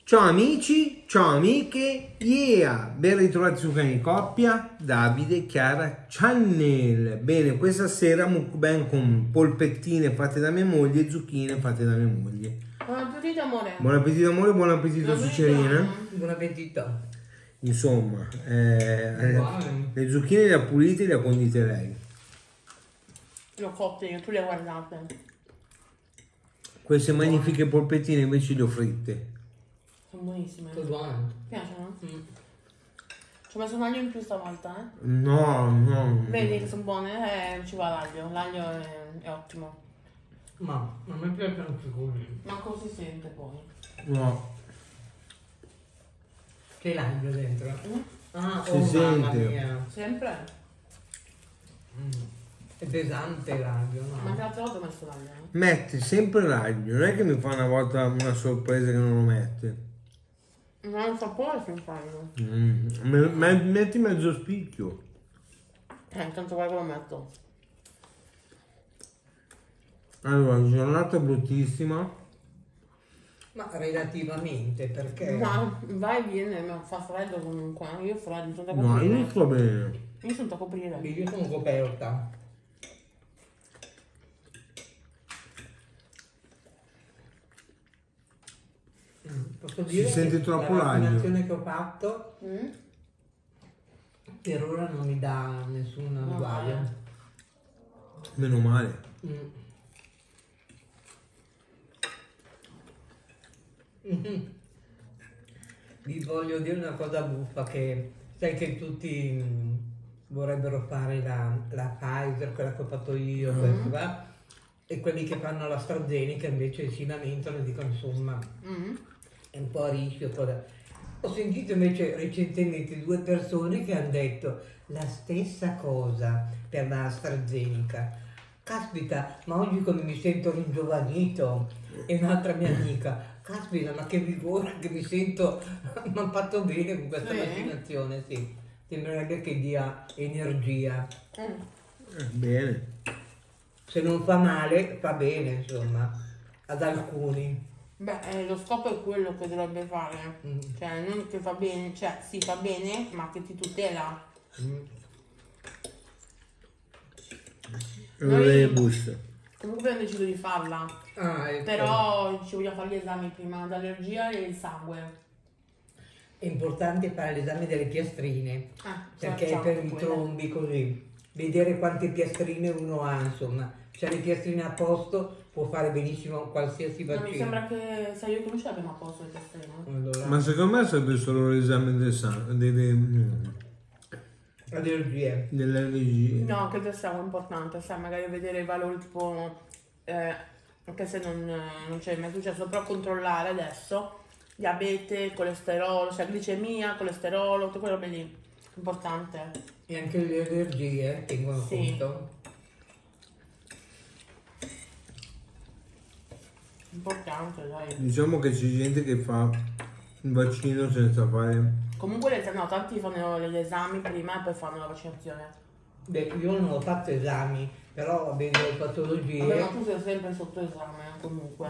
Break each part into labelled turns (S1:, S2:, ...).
S1: Ciao amici, ciao amiche, yeah! Ben ritrovati su Cani Coppia, Davide, Chiara, Channel. Bene, questa sera mukbang con polpettine fatte da mia moglie e zucchine fatte da mia moglie.
S2: Buon appetito amore.
S1: Buon appetito amore, buon appetito Cicerina.
S3: Buon appetito.
S1: Insomma, le zucchine le ha pulite e le ha condite lei.
S2: Le ho cotte io, tu le guardate.
S1: Queste magnifiche polpettine invece le ho fritte.
S2: Sono buonissime.
S3: Sono buone.
S2: Ti piacciono? Ci ho messo un aglio in più stavolta, eh?
S1: No.
S2: Vedi che sono buone? Ci va l'aglio. L'aglio è ottimo.
S3: Ma a me piacciono più così.
S2: Ma così si sente poi.
S1: No.
S3: Che l'aglio dentro? Ah,
S1: Si
S3: oh mamma
S1: sente.
S3: mia.
S2: Sempre?
S3: È pesante l'aglio,
S2: Ma
S3: no?
S2: anche l'altra volta ho messo l'aglio, eh?
S1: Mette sempre l'aglio, non è che mi fa una volta una sorpresa che non lo mette.
S2: Non ha un sapore sul aglio.
S1: Metti mezzo spicchio.
S2: Intanto guarda che lo metto.
S1: Allora, giornata bruttissima.
S3: Ma relativamente, perché?
S2: Ma vai e viene, ma fa freddo comunque. Io freddo, sono da
S1: No, io
S2: coprire.
S1: non sto bene.
S2: Io sono da coprire.
S3: Io sono coperta. Posso dire
S1: sente
S3: che
S1: troppo
S3: la
S1: l'aglio.
S3: vaccinazione che ho fatto
S2: Mm?
S3: per ora non mi dà nessun
S2: No,
S3: guaio.
S1: Meno male.
S3: Vi voglio dire una cosa buffa, che sai che tutti vorrebbero fare la Pfizer, quella che ho fatto io, questo, va? E quelli che fanno la AstraZeneca invece si lamentano e dicono insomma è un po' a rischio. Ho sentito invece recentemente due persone che hanno detto la stessa cosa per la AstraZeneca. Caspita, ma oggi come mi sento ringiovanito. E un'altra mia amica, caspita, ma che vigore che mi sento, mi ha fatto bene con questa
S2: Sì?
S3: vaccinazione, sì. Sembrerebbe che dia energia.
S1: Bene.
S3: Se non fa male, fa bene, insomma, ad alcuni.
S2: Beh, lo scopo è quello che dovrebbe fare. Cioè, non che fa bene, cioè sì fa bene, ma che ti tutela.
S1: Le buste.
S2: Comunque abbiamo deciso di farla.
S3: Ah, ecco.
S2: Però ci vogliamo fare gli esami prima d'allergia e il sangue.
S3: È importante fare l'esame delle piastrine, perché
S2: facciamo
S3: per i
S2: quelle.
S3: trombi così, vedere quante piastrine uno ha, insomma. Se ha le piastrine a posto può fare benissimo qualsiasi
S2: Ma
S3: vaccino.
S2: mi sembra che se io conoscevo abbiamo a posto le piastrine.
S3: Allora,
S1: Ma secondo me sarebbe solo l'esame del sangue,
S3: allergie.
S1: delle allergie.
S2: No, anche il test è importante, sai, magari vedere i valori tipo, anche se non c'è mai successo, però controllare adesso diabete, colesterolo, cioè glicemia, colesterolo, tutte quelle robe lì, importante.
S3: E anche le allergie tengono
S2: Sì.
S3: conto.
S2: Importante, dai.
S1: Diciamo che c'è gente che fa il vaccino senza fare.
S2: Comunque, no, tanti fanno gli esami prima e poi fanno la vaccinazione.
S3: Beh, io non ho fatto esami, però avendo le patologie.
S2: Vabbè, ma tu sei sempre sotto esame, comunque.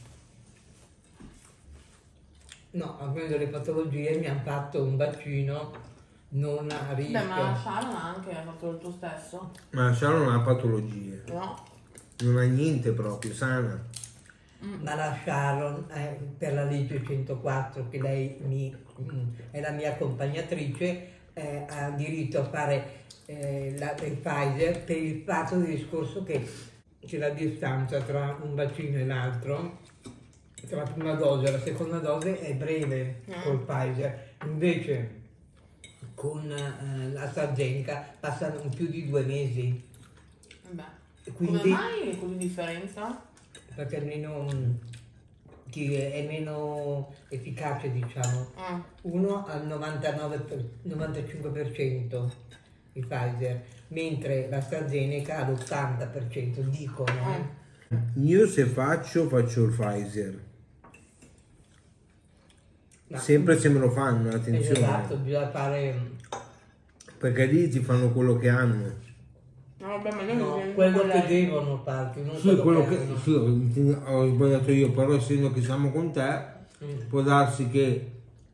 S3: No, avendo le patologie mi hanno fatto un vaccino non a rischio.
S2: Beh, ma Sharon anche ha fatto il tuo stesso,
S1: Ma Sharon non ha patologie.
S2: no?
S1: Non ha niente proprio, sana.
S3: Ma la Sharon, per la legge 104, che lei è la mia accompagnatrice, ha diritto a fare il Pfizer per il fatto del discorso che c'è la distanza tra un vaccino e l'altro, tra la prima dose e la seconda dose è breve col Pfizer, invece con l'AstraZeneca passano più di 2 mesi.
S2: Vabbè.
S3: Quindi-
S2: Come mai così differenza?
S3: Perché è meno efficace, diciamo. Uno al 95% il Pfizer, mentre l'AstraZeneca all'80%, dicono.
S1: Io se faccio il Pfizer.
S3: Ma-
S1: Sempre se me lo fanno, attenzione.
S3: Esatto, bisogna fare
S1: Perché lì ti fanno quello che hanno.
S2: No, vabbè, ma noi
S3: no,
S2: non
S3: quello
S2: con
S3: che
S2: lei.
S3: devono farti, non
S1: Sì, quello che
S3: hanno.
S1: sì, ho sbagliato io, però essendo che siamo con te, può darsi che...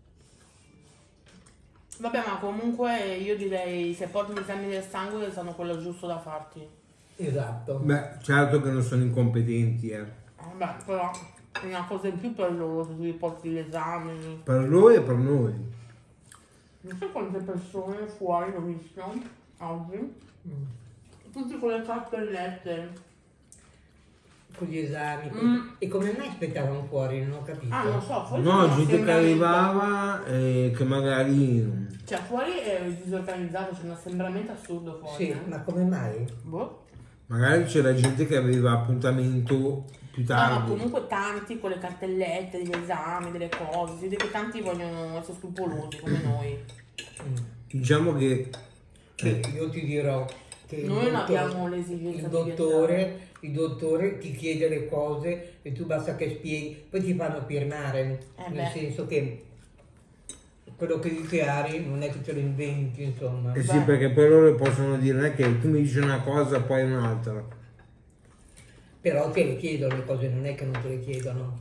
S2: Vabbè, ma comunque io direi se porti gli esami del sangue sanno quello giusto da farti.
S3: Esatto.
S1: Beh, certo che non sono incompetenti,
S2: Vabbè, però è una cosa in più per loro se tu gli porti gli esami.
S1: Per loro e per noi.
S2: Non so quante persone fuori l'ho visto oggi. Tutti con le cartellette.
S3: Con gli esami. E come mai aspettavano fuori? Non ho capito.
S2: Ah, non so, fuori
S1: No,
S2: c'è un
S1: gente che
S2: assembramento.
S1: arrivava e che magari...
S2: Cioè, fuori è disorganizzato, c'è un assembramento assurdo fuori.
S3: Sì, ma come mai?
S2: Boh.
S1: Magari c'era gente che aveva appuntamento più
S2: No, ma
S1: tardi.
S2: comunque tanti con le cartellette, degli esami, delle cose. Si vede che tanti vogliono essere scrupolosi come noi.
S1: Diciamo che
S3: Io ti dirò che
S2: Noi non abbiamo l'esigenza
S3: il dottore ti chiede le cose e tu basta che spieghi, poi ti fanno firmare, nel
S2: beh.
S3: senso che quello che dichiari non è che te lo inventi, insomma.
S1: eh sì, perché per loro possono dire non è che tu mi dici una cosa poi un'altra.
S3: Però te le chiedono le cose, non è che non te le chiedono.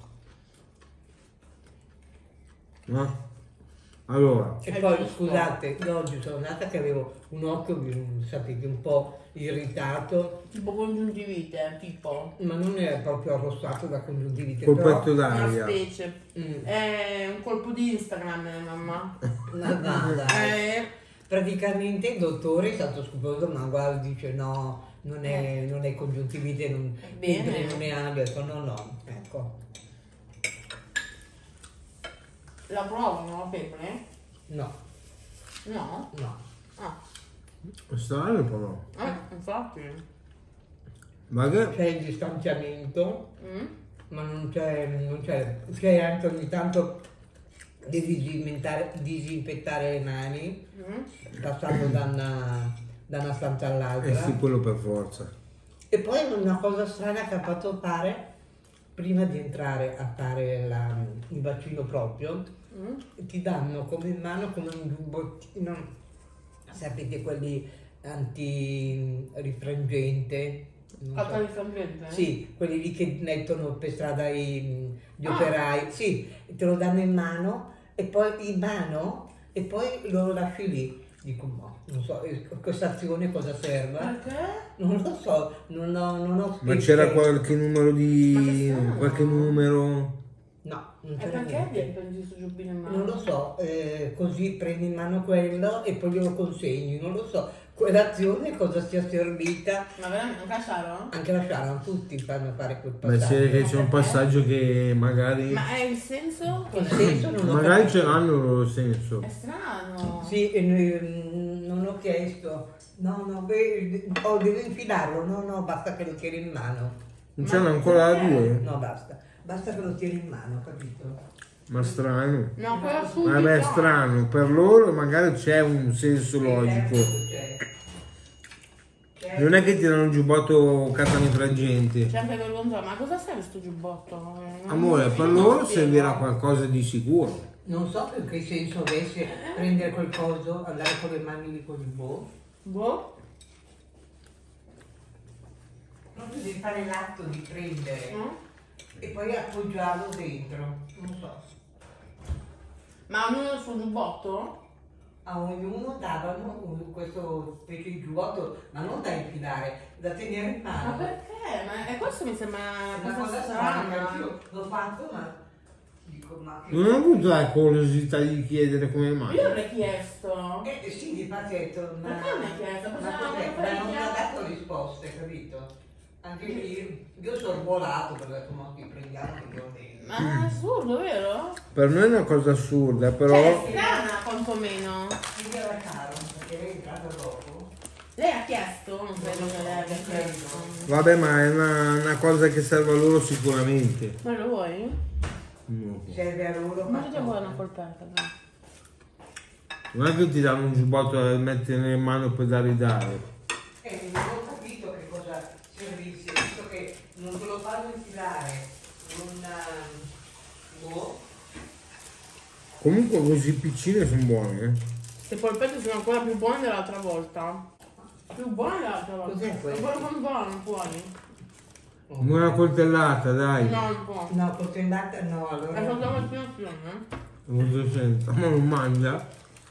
S1: No? Allora,
S3: E
S2: È
S3: poi
S2: giusto.
S3: scusate, io oggi sono andata che avevo un occhio, sapete, un po' irritato,
S2: Tipo congiuntivite, tipo.
S3: ma non era proprio arrossato da congiuntivite,
S1: colpetto
S2: Una
S1: d'aria.
S2: specie. È un colpo di Instagram, mamma.
S3: dai. Praticamente il dottore è stato scrupoloso, ma guarda, dice no, non è congiuntivite,
S2: Bene.
S3: non è aria, ho detto no, ecco,
S2: La provano la febbre?
S3: no.
S2: No? Ah,
S1: Strano però.
S2: infatti.
S1: Ma che...
S3: C'è il distanziamento,
S2: Mm?
S3: ma non c'è anche ogni tanto devi disinfettare le mani, passando da una stanza
S1: Eh
S3: all'altra.
S1: sì, quello per forza.
S3: E poi una cosa strana che ha fatto fare, prima di entrare a fare il vaccino proprio, ti danno come in mano come un giubbottino, sapete quelli antirifrangente? Non so.
S2: H-rifrangente?
S3: Sì, quelli lì che mettono per strada gli operai, sì, te lo danno in mano e poi lo lasci lì. Dico, no, non so, questa azione cosa serve?
S2: Perché?
S3: Non lo so, non ho
S1: Ma c'era
S3: spiegato.
S1: qualche numero di...
S2: Ma che strano.
S1: qualche numero...
S3: No, non
S2: E
S3: c'era
S2: perché
S3: niente.
S2: prendi questo giubbino in mano?
S3: Non lo so, così prendi in mano quello e poi glielo consegni, non lo so. Quell'azione cosa sia servita,
S2: Ma veramente, non cacciarono?
S3: anche la Sharon, tutti fanno fare quel
S1: Beh,
S3: passaggio.
S1: c'è un passaggio che magari...
S2: Ma è il senso?
S3: Il senso non ho
S1: Magari
S3: capito.
S1: ce l'hanno il loro senso.
S2: È strano.
S3: Sì, non ho chiesto, devo infilarlo, no, basta che lo tieni in mano.
S1: Non c'hanno ancora la
S2: perché?
S1: 2?
S3: No, basta che lo tieni in mano, capito?
S1: Ma strano.
S2: No, quella subito.
S1: Vabbè, strano. Per loro magari c'è un senso logico. Non è che ti danno un giubbotto cartamitragente.
S2: C'è anche Gorgonzola, ma cosa serve sto giubbotto?
S1: Amore, per
S2: Non
S1: loro
S2: spiego.
S1: servirà qualcosa di sicuro.
S3: Non so per che senso avesse prendere quel coso, andare con le mani lì con il
S2: Boh?
S3: proprio devi fare l'atto di prendere
S2: No?
S3: e poi appoggiarlo dentro, non so.
S2: Ma ognuno il suo giubbotto?
S3: A ognuno davano questo specie di giubbotto, ma non da infilare, da tenere in
S2: Ma
S3: mano.
S2: perché? Ma questo mi sembra
S3: È
S2: una
S3: una
S2: cosa
S3: cosa strana,
S2: strana.
S3: io l'ho fatto, ma dico, ma che...
S1: Non ho avuto la curiosità di chiedere come mai.
S2: Io l'avrei chiesto.
S3: Sì, infatti ho detto, ma...
S2: Perché non hai chiesto?
S3: Ma
S2: Possiamo
S3: perché?
S2: fare
S3: Ma non mi ha
S2: chiaro?
S3: dato risposte, capito? Anche io sono volato perché ho detto, ma ti prendiamo che io dentro.
S2: Ma è assurdo, vero?
S1: Per noi è una cosa assurda,
S2: Cioè,
S1: però...
S2: è strana quantomeno.
S3: Quindi era caro, perché lei è entrata dopo.
S2: Lei ha chiesto? Non credo che lei abbia chiesto.
S1: Vabbè, ma è una cosa che serve a loro sicuramente.
S2: Ma lo vuoi?
S1: No.
S3: Serve a loro.
S2: Ma ti vuoi una polpetta? dai.
S1: Non è che ti danno un giubbotto da mettere in mano per dare.
S3: Non ho capito che cosa servisse, visto che non te lo fanno infilare boh.
S1: Comunque così piccine sono buone, eh.
S2: Le polpette sono ancora più buone dell'altra volta. Più buone dell'altra volta.
S3: Cos'è questo?
S2: Ancora sono buone, fuori.
S1: Una coltellata, dai.
S2: No, un po'.
S3: No, coltellata no,
S2: È
S3: allora.
S2: soltanto una
S1: Cosa sento? Ma non mangia?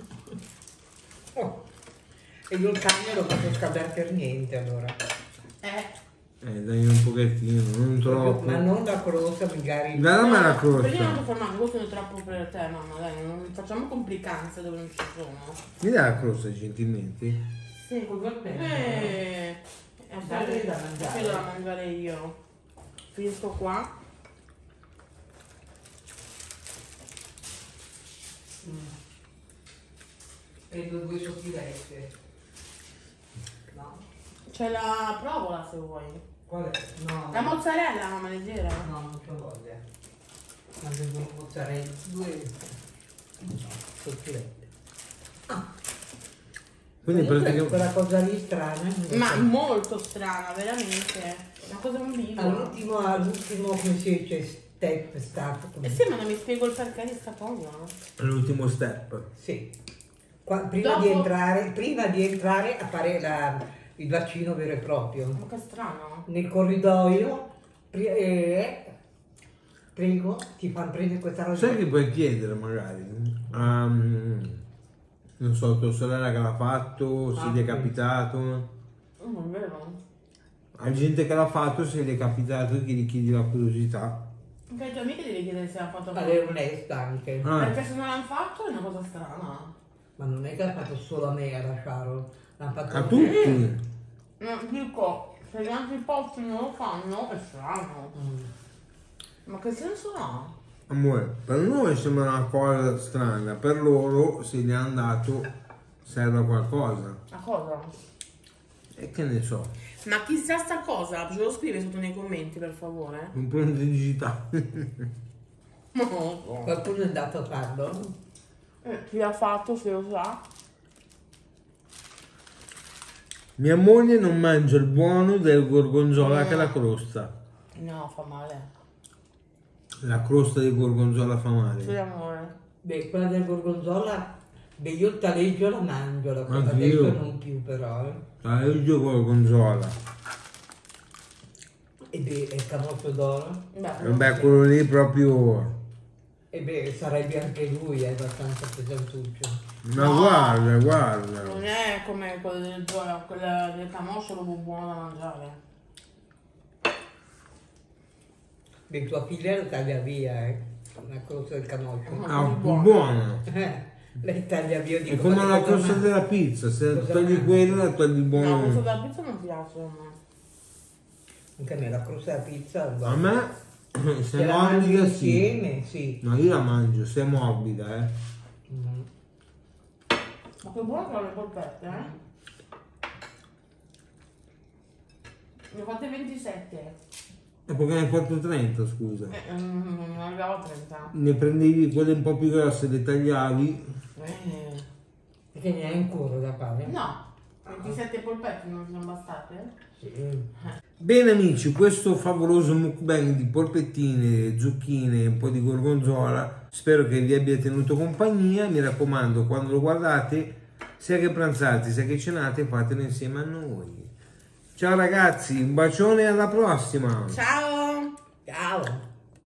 S3: Oh. E io il cane lo faccio scaldare per niente allora.
S1: Dai un pochettino, non troppo.
S3: Ma non la crosta, magari.
S1: Dammi la
S2: Perché non
S1: crosta.
S2: ti fermare, questo è troppo per te, mamma, dai, non facciamo complicanze dove non ci sono.
S1: Mi dai la crosta gentilmente?
S2: Sì,
S3: Cosa pensi?
S2: Dai
S3: da mangiare.
S2: Sì, da mangiare io. Finisco qua.
S3: Prendo 2 sottilette. No.
S2: C'è la provola se vuoi.
S3: Qual è? No.
S2: La mozzarella, mamma, leggera.
S3: No, non c'ho voglia. Ma devo mozzarella. 2 sottilette.
S1: Quindi praticamente...
S3: Quella cosa lì strana.
S2: Ma molto strana, veramente. Una cosa un vivo.
S3: All'ultimo, come si dice, step è stato.
S2: Eh sì, ma non mi spiego il perché di sta cosa.
S1: L'ultimo step.
S3: Sì. Prima di entrare a fare il vaccino vero e proprio.
S2: Ma che strano.
S3: Nel corridoio, prego, ti fanno prendere questa roba.
S1: Sai che puoi chiedere magari? Non so, tua sorella che l'ha fatto, se gli è
S3: sì.
S1: capitato.
S2: Non è vero.
S1: A gente che l'ha fatto, se gli è capitato, che gli chiedi la curiosità.
S2: Anche ai tuoi amici devi chiedere se hanno fatto.
S3: Ma è onesta anche.
S2: Perché se non l'hanno fatto è una cosa strana.
S3: Ma non è che l'ha fatto solo a me, a lasciarlo. L'hanno fatto
S1: A tutti.
S2: Dico, se gli altri posti non lo fanno è strano.
S3: Mm.
S2: Ma che senso ha?
S1: Amore, per noi sembra una cosa strana, per loro se gli hanno dato serve a qualcosa.
S2: La cosa?
S1: E che ne so,
S2: Ma chissà sta cosa, ce lo scrive sotto nei commenti per favore.
S1: un po' di digitale.
S2: Non lo so.
S3: Qualcuno è andato a farlo?
S2: Chi l'ha fatto se lo sa?
S1: Mia moglie non mangia il buono del gorgonzola che è la crosta.
S2: No, fa male.
S1: La crosta di gorgonzola fa
S2: Sì,
S1: male.
S2: amore.
S3: Beh, quella del gorgonzola, beh, io il taleggio la mangio, la cosa
S1: Anch'io.
S3: adesso non più però.
S1: Taleggio gorgonzola.
S3: E beh, è il camotto d'oro.
S1: Vabbè, quello lì proprio...
S3: E beh, sarebbe anche lui, è abbastanza pesantuccio.
S1: Ma
S2: No.
S1: guarda, guarda.
S2: Non è come quello del Zola, quella del camoscio è buono da mangiare.
S3: Beh, tua figlia lo taglia via, una crosta del camoscio.
S1: Ah, più buono.
S3: Lei taglia via di
S1: È come la crosta della pizza, se togli quella, togli il
S2: No, questo
S1: buono.
S2: della pizza non piace a me.
S3: Anche a me la crosta della pizza.
S1: A me, se
S3: se
S1: è
S3: la mangi
S1: morbida sì.
S3: insieme, sì.
S1: No, io la mangio, se è morbida,
S3: Mm.
S2: Ma che buono sono le polpette, Ne ho fatte 27.
S1: E perché ne hai fatto 30, scusa.
S2: Non arrivavo a 30.
S1: Ne prendevi quelle un po' più grosse, le tagliavi.
S3: Perché ne hai ancora da fare?
S2: No, 27 polpette non sono bastate?
S3: Sì.
S1: Bene amici, questo favoloso mukbang di polpettine, zucchine e un po' di gorgonzola, spero che vi abbia tenuto compagnia. Mi raccomando, quando lo guardate, sia che pranzate, sia che cenate, fatelo insieme a noi. Ciao ragazzi, un bacione e alla prossima!
S2: Ciao!
S3: Ciao!